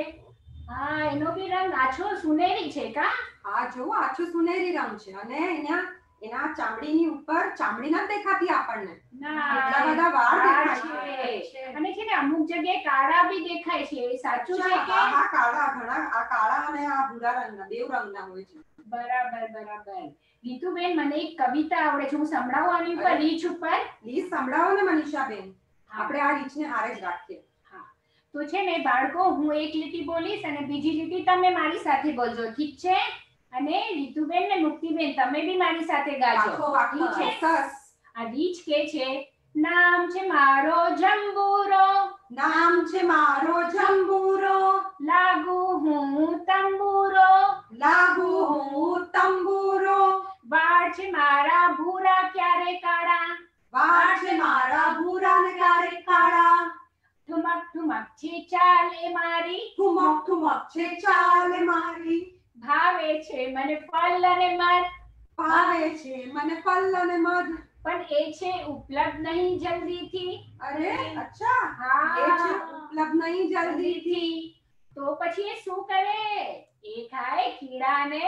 B: હા, એનો બી રંગ આછો સુનેરી છે કા?
A: હા, જો આછો સુનેરી રંગ છે અને અહીંયા એના ચામડીની ઉપર ચામડી નથી દેખાતી આપણને. એટલા બધા વાળ દેખાય
B: છે. અને છે ને અમુક જગ્યાએ કાળા બી દેખાય છે, એ સાચું છે કે?
A: હા હા, કાળા ઘણા, આ કાળા અને આ ભૂરા રંગના બેવ રંગના હોય છે.
B: બરાબર બરાબર. રીતુબેન, મને એક કવિતા આવડે છે, હું સંભળાવું આની ઉપર, રીંછ ઉપર?
A: પ્લીઝ સંભળાવો ને મનીષાબેન. આપણે આ રીંછને હારે જ રાખીએ.
B: હા, તો છે ને બાળકો, હું એક લીટી બોલીશ અને બીજી લીટી તમે મારી સાથે બોલજો, ઠીક છે? અને રીતુબેન ને મુક્તિબેન, તમે બી મારી સાથે ગાજો.
A: ઠીક છે? સરસ.
B: આ રીંછ કે છે, નામ છે મારો જંબુરો,
A: નામ છે મારો જંબુરો,
B: લાગુ હું તંબુરો,
A: લાગુ હું તંબુરો,
B: વાળ છે મારા ભૂરા ક્યારે કાળા,
A: વાળ છે મારા ભૂરા ને ક્યારે કાળા,
B: ઠુમક ઠુમક છે ચાલે મારી,
A: ઠુમક ઠુમક છે ચાલે મારી,
B: ભાવે છે મને ફળ અને મધ,
A: ભાવે છે મને ફળ અને મધ,
B: પણ એ છે ઉપલબ્ધ નહીં જલ્દીથી.
A: અરે અચ્છા,
B: હા,
A: એ છે ઉપલબ્ધ નહીં જલ્દીથી.
B: તો પછી એ શું કરે? એ ખાય કીડા ને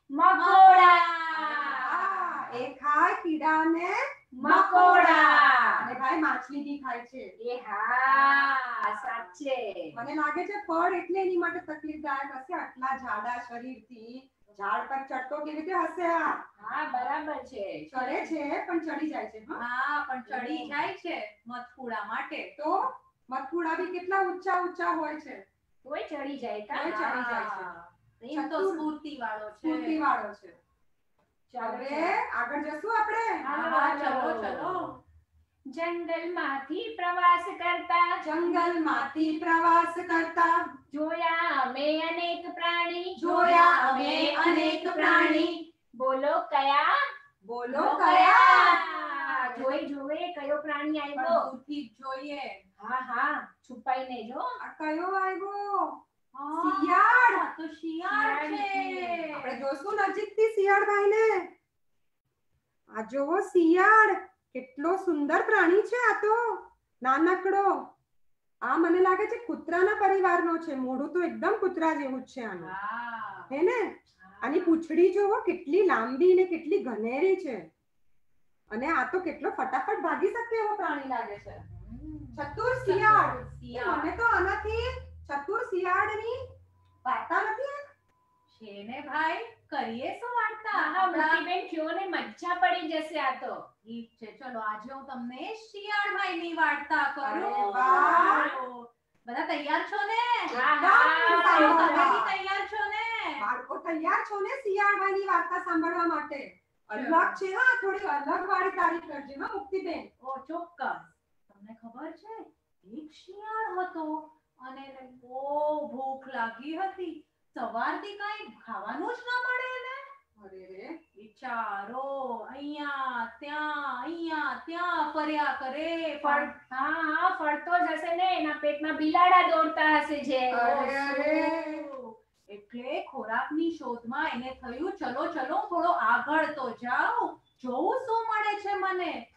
B: મકોડા.
A: એ ખાય કીડા ને
B: મકોડા.
A: અને ભાઈ માછલી બી ખાય છે.
B: એ હા, સાચે.
A: મને લાગે છે ફળ એટલે એની માટે તકલીફદાયક હશે. આટલા જાડા શરીરથી ઝાડ પર ચડતો કેવી રીતે હશે આ?
B: હા, બરાબર છે.
A: ચડે છે પણ ચડી જાય છે.
C: હા, પણ ચડી જાય છે મધપુડા માટે.
A: તો મધપુડા બી કેટલા ઊંચા ઊંચા હોય છે.
B: તોય ચડી જાય કા?
A: તોય ચડી જાય છે.
C: એમ તો સ્ફૂર્તિ વાળો છે.
A: સ્ફૂર્તિ વાળો છે.
B: ચાલો
A: હવે આગળ જશું આપણે.
C: હા હા, ચલો ચલો.
B: જંગલમાંથી પ્રવાસ કરતા,
A: જંગલમાંથી પ્રવાસ કરતા,
B: જોયા અમે અનેક પ્રાણી,
A: જોયા અમે અનેક પ્રાણી,
B: બોલો કયા?
A: બોલો કયા?
B: જોઈ જોવે કયો પ્રાણી આવ્યો?
C: દૂરથી જ જોઈએ.
B: હા હા, છુપાઈને જો.
A: આ કયો આવ્યો?
C: હા,
A: શિયાળ.
C: તો શિયાળ છે.
A: આપણે જોશું નજીકથી શિયાળભાઈને. આ જોવો શિયાળ, કેટલો સુંદર પ્રાણી છે આ તો. નાનકડો. આ મને લાગે છે કૂતરાના પરિવારનો છે. મોઢું તો એકદમ કૂતરા જેવું જ છે આનું.
C: હા.
A: હે ને? આની પૂંછડી જોવો કેટલી લાંબી ને કેટલી ઘનેરી છે. અને આ તો કેટલો ફટાફટ ભાગી શકે એવો પ્રાણી લાગે છે. ચતુર શિયાળ. મને તો આનાથી ચતુર શિયાળની વાર્તા નથી.
C: છે ને ભાઈ, કરીએ શું વાર્તા?
B: હા, મોટીબેન કયો ને, મજા પડી જશે આ તો.
C: ઠીક છે, ચલો આજે હું તમને શિયાળભાઈની વાર્તા કરું.
A: અરે વાહ.
C: બધા તૈયાર છો ને?
B: હા હા,
C: તમે બી તૈયાર છો ને?
A: બાળકો તૈયાર છો ને શિયાળભાઈની વાર્તા સાંભળવા માટે? અલગ છે હા, થોડી અલગ વાળી તારીફ કરજે હા મુક્તિબેન.
C: ઓ ચોક્કસ. તમને ખબર છે એક શિયાળ હતો અને એને બહુ ભૂખ લાગી હતી. સવારથી કઈ ખાવાનું જ ન મળે એને.
A: અરે રે,
B: વિચારો અહીંયા ત્યાં અહીંયા ત્યાં ફર્યા કરે. ફળ હા હા ફરતો જ હશે ને, એના પેટમાં બિલાડા દોડતા હશે જે.
A: અરે અરે.
B: એટલે ખોરાકની શોધમાં એને થયું ચલો ચલો થોડો આગળ તો જાઉં, જોઉં શું મળે છે મને.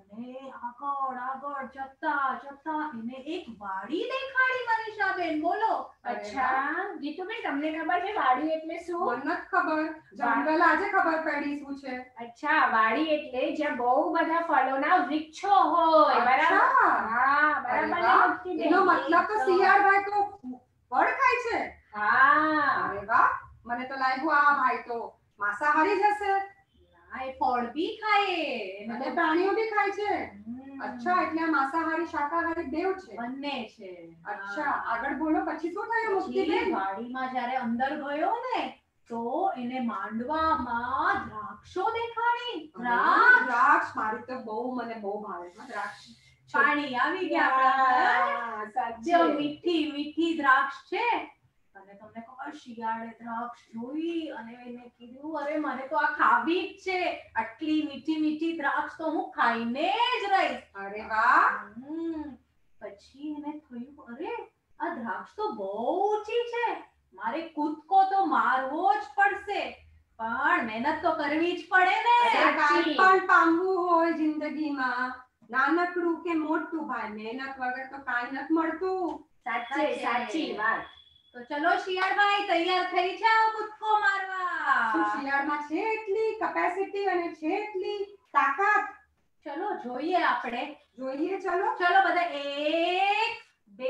C: અને આગળ આગળ જતા જતા એને એક વાડી દેખાડી મનીષાબેન. બોલો.
B: અચ્છા ગીતુબેન તમને ખબર છે વાડી એટલે શું?
A: મને નથી ખબર, જંગલ આજે ખબર પડી શું છે.
B: અચ્છા વાડી એટલે જ્યાં બહુ બધા ફળોના વૃક્ષો હોય. બરાબર?
A: અચ્છા.
B: હા
A: અરે
B: બરાબર ને
A: વાહ,
B: મુક્તિબેન?
A: એનો મતલબ તો શિયાળભાઈ તો ફળ ખાય છે.
B: હા
A: અરે વાહ, મને તો લાગ્યું આ ભાઈ તો માંસાહારી જ હશે
C: ના, એ ફળ બી ખાય. એને
A: અને
C: તો
A: પ્રાણીઓ બી ખાય છે.
C: હમ,
A: અચ્છા, એટલે આ માંસાહારી શાકાહારી બેવ છે.
C: બંને છે.
A: અચ્છા,
C: હા.
A: આગળ બોલો, પછી શું થયું
C: પછી
A: મુક્તિબેન?
C: વાડીમાં જ્યારે અંદર ગયો ને તો એને માંડવામાં દ્રાક્ષો દેખાણી. દ્રાક્ષ.
A: દ્રાક્ષ મારી તો બહુ મને બહુ ભાવે છે દ્રાક્ષ.
C: પાણી આવી ગયા આપણા.
B: હા, સાચે.
C: જો મીઠી મીઠી દ્રાક્ષ છે. અને તમને ખબર શિયાળે દ્રાક્ષ જોઈ અને એને કીધું અરે મને તો આ ખાવી જ છે. આટલી મીઠી મીઠી દ્રાક્ષ તો હું ખાઈને જ રહીશ.
A: અરે વાહ,
C: હમ. પછી એને થયું અરે આ દ્રાક્ષ તો બહુ ઊંચી છે. મારે કૂદકો તો મારવો જ પડશે. પણ મહેનત તો કરવી જ પડે ને.
A: અરે
B: સાચી.
A: કાંઈ પણ પામવું હોય જિંદગીમાં, નાનકડું કે મોટું, ભાઈ મહેનત વગર તો કાંઈ નથી મળતું.
B: સાચે
C: સાચે.
B: સાચી વાત.
C: તો ચલો શિયાળભાઈ તૈયાર થઈ જાઓ કૂદકો
A: શું
C: મારવા.
A: શિયાળમાં છે એટલી કેપેસિટી અને છે એટલી તાકાત?
C: ચલો જોઈએ આપણે.
A: જોઈએ, ચલો.
C: ચલો બધા એક બે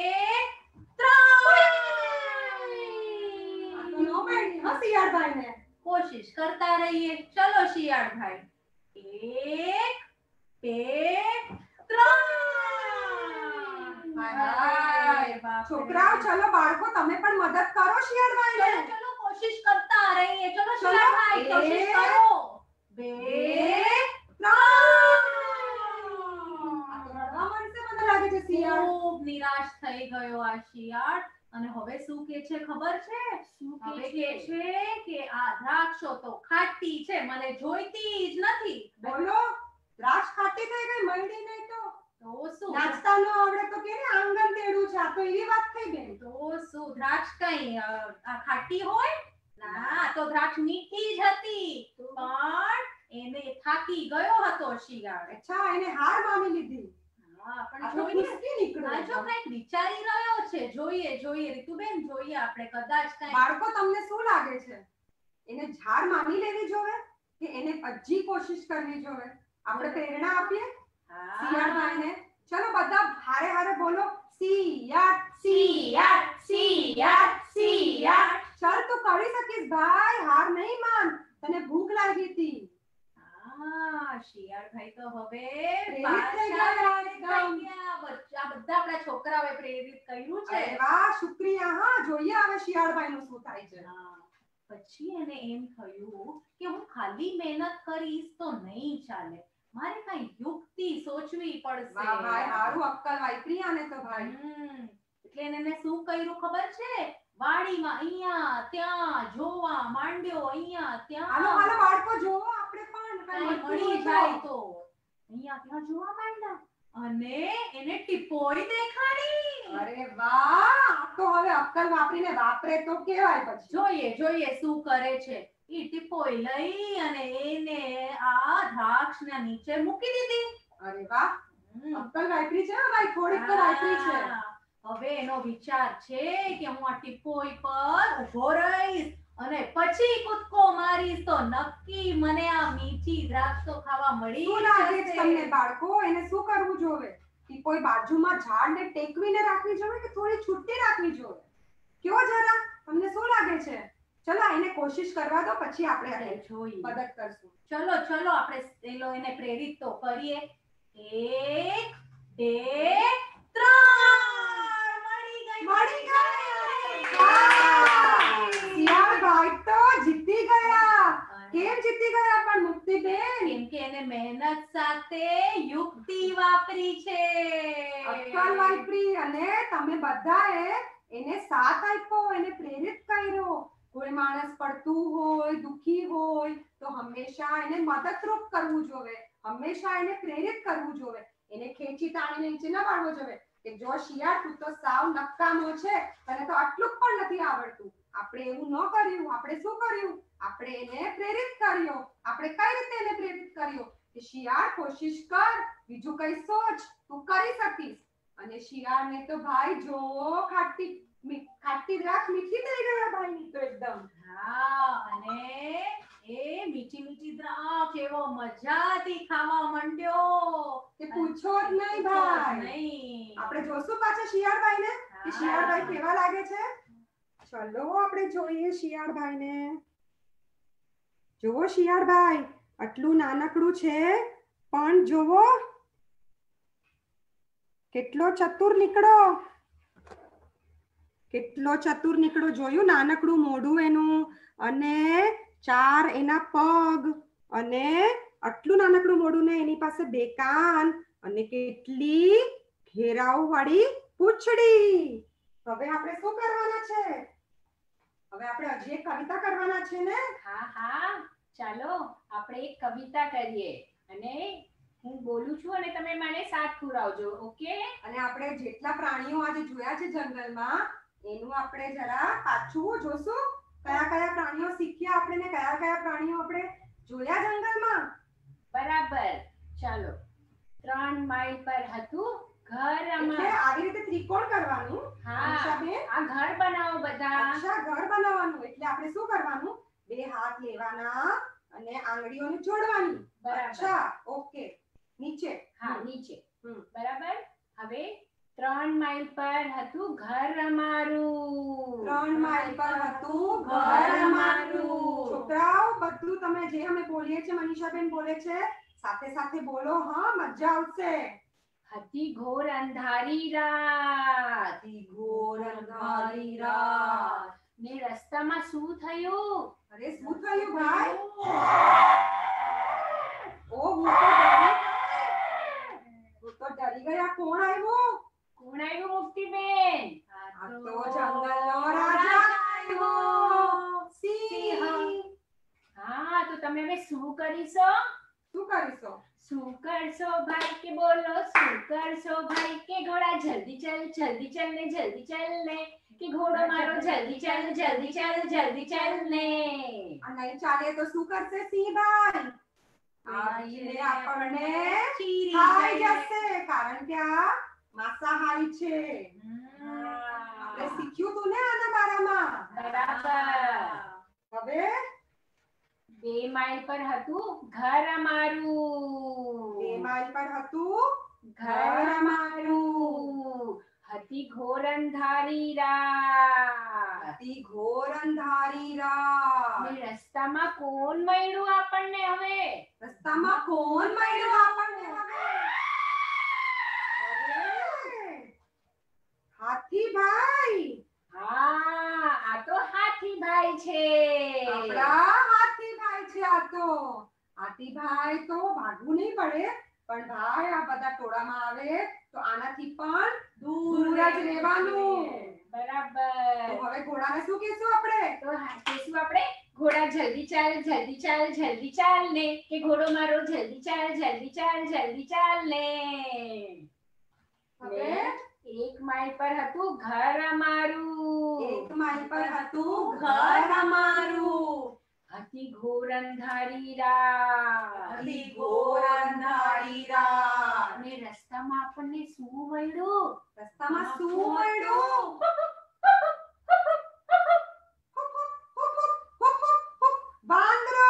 A: આ તો
C: ત્રણ.
A: નો પડી હો શિયાળભાઈને.
C: કોશિશ કરતા રહીએ. ચલો શિયાળભાઈ. એક બે ત્રણ.
A: હાય હાય.
C: અરે બાપરે.
A: છોકરાઓ, ચલો બાળકો, તમે પણ મદદ કરો શિયાળભાઈને.
C: ચલો ચલો કોશિશ કરતા રહીએ. ચલો
A: ચલો.
C: શિયાળભાઈ કોશિશ
A: એક,
C: કરો. બે
A: આ તો રડવા માંડશે મને લાગે છે શિયાળ.
C: ખૂબ નિરાશ થઈ ગયો આ શિયાળ. અને હવે શું કે છે ખબર છે?
B: શું
C: હવે
B: કે
C: કે છે કે આ દ્રાક્ષો તો ખાટી છે, મને જોઈતી જ નથી.
A: બોલો, દ્રાક્ષ ખાટી થઈ ગઈ, મળી નહીં તો
C: તો શું?
A: નાચતા ન આવડે તો કે ને આંગણ તેડું છે. આ તો એવી વાત થઈ બેન.
C: તો શું દ્રાક્ષ કઈ અ, આ ખાટી હોય? ના, તો દ્રાક્ષ મીઠી જ હતી. પણ એને થાકી ગયો હતો શિયાળ.
A: અચ્છા, એને હાર માની લીધી.
C: હા,
A: આ
C: પણ
A: તો
C: જોઈએ
A: ખુશકી નીકળ્યો.
C: આ જો કઈક વિચારી રહ્યો છે. જોઈએ જોઈએ રીતુબેન, જોઈએ આપણે કદાચ કઈ.
A: બાળકો, તમને શું લાગે છે? એને હાર માની લેવી જોવે કે એને હજી કોશિશ કરવી જોવે? આપણે પ્રેરણા આપીએ શિયાળભાઈને. ચલો બધા હારે હારે બોલો, શિયાળ
B: શિયાળ શિયાળ શિયાળ.
A: ચાલ, તું કરી શકીશ ભાઈ, હાર નહીં માન. તને ભૂખ લાગી હતી.
C: હા, શિયાળભાઈ તો હવે
A: પ્રેરિત થઈ ગયા
C: પાછા
A: એકદમ.
C: થઈ ગયા. બચ્ચા બધા આપણા છોકરાઓએ પ્રેરિત કર્યું છે.
A: અરે વાહ, શુક્રિયા. હા, જોઈએ હવે શિયાળભાઈનું શું થાય છે.
C: હા. પછી એને એમ થયું કે હું ખાલી મહેનત કરીશ તો નહીં ચાલે. મારે કઈ યુક્તિ સોચવી પડશે.
A: વાહ ભાઈ, હારું અક્કલ વાપરી આને તો ભાઈ.
C: હમ. એટલે એને એને શું કર્યું ખબર છે? વાડીમાં અહીંયા ત્યાં જોવા માંડ્યો. અહીંયા
A: હાલો
C: ત્યાં
A: હાલો બાળકો, જોવો આપણે પણ
C: કઈ
A: કઈ
C: મળી
A: મળતું
C: જાય
A: હોય તો.
C: તો અહીંયા ત્યાં જોવા માંડ્યા. અને એને ટીપોઈ દેખાડી.
A: અરે વાહ, આ તો હવે અક્કલ વાપરીને વાપરે તો કેવાય પછી.
C: જોઈએ જોઈએ શું કરે છે. ઈ ટીપોઈ લઈ અને એને આ દ્રાક્ષના નીચે મૂકી દીધી.
A: અરે વાહ,
C: હમ.
A: અક્કલ વાપરી છે હો ભાઈ, થોડીક તો વાપરી છે.
C: હા. હવે એનો વિચાર છે કે હું આ ટીપોઈ પર ઊભો રહીશ અને પછી કૂદકો મારીશ તો નક્કી મને આ મીઠી દ્રાક્ષ તો ખાવા મળી
A: શું લાગે છે
C: જશે.
A: તમને બાળકો? એને શું કરવું જોવે? કે કોઈ બાજુમાં ઝાડને ટેકવીને રાખવી જોવે કે થોડી છૂટી રાખવી જોવે? કયો જરા, તમને શું લાગે છે? ચલો એને કોશિશ કરવા દો, પછી આપણે
C: આપણે જોઈએ.
A: મદદ કરશું.
C: ચલો ચલો આપણે એલો એને પ્રેરિત તો કરીએ. એક બે ત્રણ. મળી ગઈ
A: મળી ગઈ. વાહ! શિયાળભાઈ તો જીતી ગયા. કેમ જીતી ગયા પણ મુક્તિબેન?
C: કેમ કે એને મહેનત સાથે યુક્તિ વાપરી છે.
A: અક્કલ વાપરી અને તમે બધાએ એને સાથ આપ્યો, એને પ્રેરિત કર્યો. કોઈ માણસ પડતું હોય, દુખી હોય તો હંમેશા એને મદદરૂપ કરવું જોઈએ. હંમેશા એને પ્રેરિત કરવું જોઈએ. એને ખેંચી તાણીને નીચે ન પાડવો જોઈએ કે જો શિયાળ, તું તો સાવ નકામો છે, તને તો આટલું પણ નથી આવડતું. આપણે એવું ન કર્યું. આપણે શું કર્યું? આપણે એને પ્રેરિત કર્યો. આપણે કઈ રીતે એને પ્રેરિત કર્યો કે શિયાળ કોશિશ કર, બીજું કઈ સોચ, તું કરી શકીશ. અને શિયાળને તો ભાઈ જો ખાટી ખાટી દ્રાક્ષ મીઠી થઈ ગયા ભાઈની તો એકદમ.
C: હા, અને એ મીઠી મીઠી દ્રાક્ષ એવો મજાથી ખાવા માંડ્યો
A: કે પૂછો જ નહીં ભાઈ.
C: નહીં.
A: આપણે જોશું પાછા શિયાળભાઈને કે શિયાળભાઈ કેવા લાગે છે. ચલો આપણે જોઈએ શિયાળભાઈને. જોવો શિયાળભાઈ આટલું નાનકડું છે પણ જોવો કેટલો ચતુર નીકળો, કેટલો ચતુર નીકળો. જોયું નાનકડું મોઢું એનું અને ચાર એના પગ અને આટલું નાનકડું મોઢું ને એની પાસે બે કાન અને કેટલી ઘેરાઓ વાળી પૂંછડી. હવે આપણે શું કરવાના છે? હવે આપણે હજી એક કવિતા કરવાના છે ને?
B: હા હા, ચાલો આપણે એક કવિતા કરીએ અને હું બોલું છું અને તમે મને સાથ પુરાવજો. ઓકે?
A: અને આપણે જેટલા પ્રાણીઓ આજે જોયા છે જંગલમાં એનું આપણે જરા પાછું જોશું. કયા કયા પ્રાણીઓ શીખ્યા આપણે ને કયા કયા પ્રાણીઓ આપણે જોયા જંગલમાં.
B: બરાબર. ચાલો. ત્રણ માઇલ પર હતું ઘર
A: એટલે
B: અમારું.
A: આવી રીતે ત્રિકોણ કરવાનું.
B: હા,
A: અક્ષાબેન,
B: આ ઘર બનાવો બધા.
A: અક્ષા ઘર બનાવવાનું. એટલે આપણે શું કરવાનું? બે હાથ લેવાના અને આંગળીઓને જોડવાની.
B: બરાબર.
A: અચ્છા, ઓકે. નીચે.
B: હા, નીચે.
A: હમ.
B: બરાબર. હવે ત્રણ માઇલ પર હતું ઘર અમારું.
A: ત્રણ માઇલ પર હતું ઘર અમારું. છોકરાઓ બધું તમે જે અમે બોલીએ છીએ મનીષાબેન બોલે છે સાથે સાથે બોલો. હા, મજા આવશે.
B: હતી ઘોર અંધારી રાત.
A: હતી ઘોર અંધારી રાત.
B: ને રસ્તામાં શું થયું?
A: અરે શું થયું ભાઈ? ઓ હું તો ડરી ગઈ. હું તો ડરી ગયા. કોણ આવ્યું?
B: કોણ આવ્યું મુક્તિબેન?
A: આ તો જંગલનો રાજા આવ્યો. સિંહ.
B: હા, તો તમે હવે શું કરીશો?
A: શું કરીશો?
B: શું કરશો ભાઈ કે બોલો શું કરશો ભાઈ કે ઘોડા જલ્દી ચાલ જલ્દી ચાલ ને જલ્દી ચાલ ને કે ઘોડો મારો જલ્દી ચાલ જલ્દી ચાલ જલ્દી ચાલ ને.
A: આ નહીં ચાલે તો શું કરશે સિંહભાઈ? આવીને આપણને ખાઈ જશે કારણ કે આ માંસાહારી છે. આપણે શીખ્યું તું ને આના બારામાં.
B: બરાબર.
A: હવે
B: બે માઇલ પર હતું ઘર અમારું.
A: બે માઇલ પર હતું
B: ઘર અમારું. હતી ઘોર અંધારી રાત.
A: હતી ઘોર અંધારી રાત.
B: ને રસ્તામાં કોણ મળ્યું આપણને હવે?
A: રસ્તામાં કોણ મળ્યું આપણને હવે? અરે, હાથીભાઈ.
B: હા, આ તો હાથીભાઈ છે.
A: આપણા હાથીભાઈ છે આ તો. હાથીભાઈ તો ભાગવું નહીં પડે પણ ભાઈ આ બધા ટોળામાં આવે તો આનાથી પણ દૂર જ રહેવાનું.
B: બરાબર.
A: તો હવે ઘોડાને શું કહેશું આપણે?
B: તો કહેશું આપણે ઘોડા જલ્દી ચાલ જલ્દી ચાલ જલ્દી ચાલ ને કે ઘોડો મારો જલ્દી ચાલ જલ્દી ચાલ જલ્દી ચાલ ને.
A: હવે
B: એક માઇલ પર હતું ઘર અમારું.
A: એક માઇલ પર હતું ઘર અમારું.
B: હતી ઘોર અંધારી રાત.
A: હતી ઘોર અંધારી રાત.
B: અને રસ્તામાં આપણને શું મળ્યું?
A: રસ્તામાં શું મળ્યું? વાંદરો.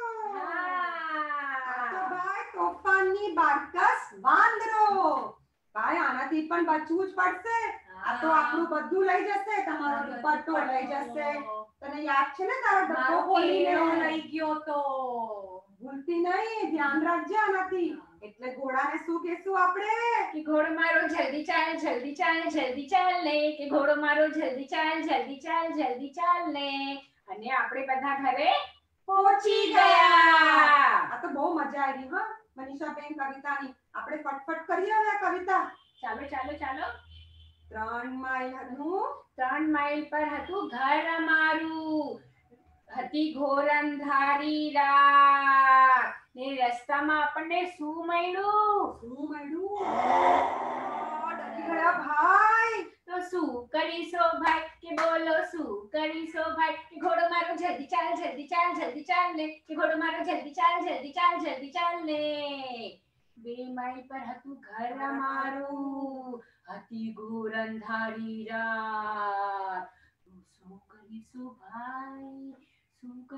A: આ તો ભાઈ તોફાનની બારકસ વાંદરો. ભાઈ આનાથી પણ બચવું જ પડશે. આ તો આપણું બધું લઈ જશે. તમારો દુપટ્ટો લઈ જશે. તને યાદ છે ને તારો ડબ્બો ખોલીને
C: લઈ ગયો તો.
A: ભૂલતી નહીં. ધ્યાન રાખજે આનાથી. એટલે ઘોડાને શું કહેશું આપણે?
B: કે ઘોડો મારો જલ્દી ચાલ જલ્દી ચાલ જલ્દી ચાલ ને કે ઘોડો મારો જલ્દી ચાલ જલ્દી ચાલ જલ્દી ચાલ ને. અને આપણે બધા ઘરે પહોંચી ગયા.
A: આ તો બહુ મજા આવી હા મનીષાબેન કવિતાની. આપણે ફટફટ કરીએ હવે આ કવિતા.
B: ચાલો ચાલો ચાલો.
A: ત્રણ માઇલ હતું
B: ત્રણ માઇલ પર હતું ઘર અમારું. હતી ઘોર અંધારી રાત. ને રસ્તામાં આપણને શું મળ્યું?
A: શું મળ્યું? ડરી ગયા ભાઈ.
B: તો શું કરીશો ભાઈ કે બોલો શું કરીશો ભાઈ કે ઘોડો મારો જલ્દી ચાલ જલ્દી ચાલ જલ્દી ચાલ ને કે ઘોડો મારો જલ્દી ચાલ જલ્દી ચાલ જલ્દી ચાલ ને બે માઇલ પર હતું ઘર અમારું હતી ઘોર અંધારી રાત શું કરીશું ભાઈ શું